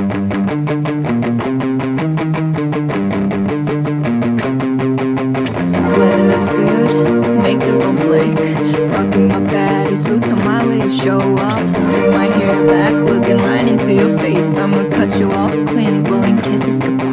Weather is good, makeup on flick, rocking my baddest boots on my way to show off. Swing my hair back, looking right into your face. I'ma cut you off, clean, blowing kisses goodbye.